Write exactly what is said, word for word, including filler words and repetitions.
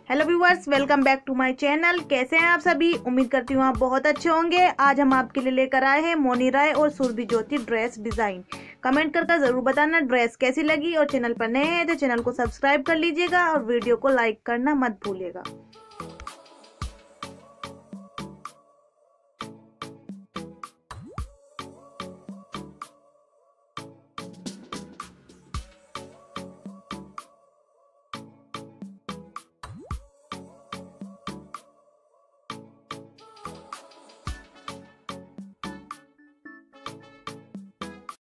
Hello viewers, welcome back to my channel. कैसे हैं आप सभी? उम्मीद करती हूँ आप बहुत अच्छे होंगे। आज हम आपके लिए लेकर आए हैं मोनी राय और Surabhi Jyoti dress design. Comment करके जरूर बताना ड्रेस कैसी लगी, और चैनल पर नए हैं तो चैनल को सब्सक्राइब कर लीजिएगा और वीडियो को लाइक करना मत भूलिएगा।